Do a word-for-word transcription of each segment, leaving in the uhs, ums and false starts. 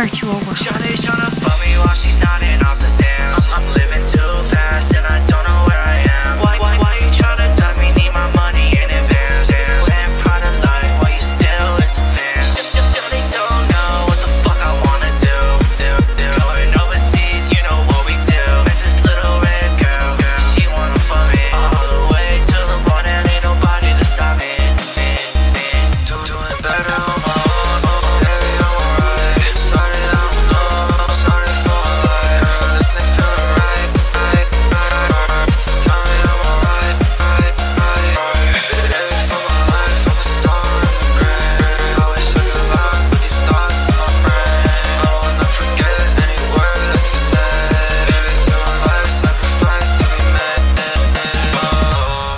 virtual world. Shawty's tryna fuck me while she's nodding off the sands. I'm living too fast and I don't know where I am. Why, why, why you tryna tug me? Need my money in advance. Wearing Prada light while you still in some fans. Shawty don't know what the fuck I wanna do. do, do. Going overseas, you know what we do. Met this little red girl, she wanna fuck me all the way till the morning. Ain't nobody to stop me. Doing better on my own. Baby, I'm alright. Sorry, I don't know. Sorry for my life. This ain't feeling right. right, right. Tell me I'm alright. Right, right, right. Baby, for my life, I'm a star in the grave. I wish I could lie with these thoughts in my brain. I will not forget any word that you said. Baby, to my life, sacrifice to be made. Oh.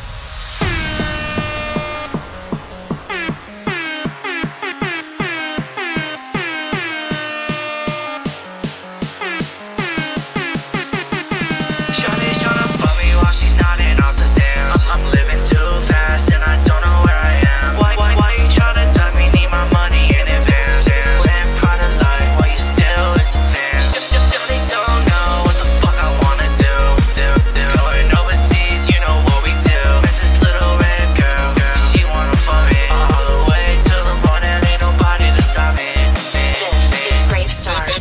Shawty's tryna fuck me while she's nodding off the sands. I'm living too fast and I don't know where I am. Why, why, why you tryna tug me? Need my money in advance. Wearing Prada light while you still in some fans. Shawty don't know what the fuck I wanna do. do, do. Going overseas, you know what we do. Met this little red girl, she wanna fuck me all the way till the morning. Ain't nobody to stop me. This is Grave Stars.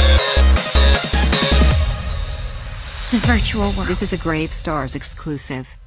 The virtual world. This is a Grave Stars exclusive.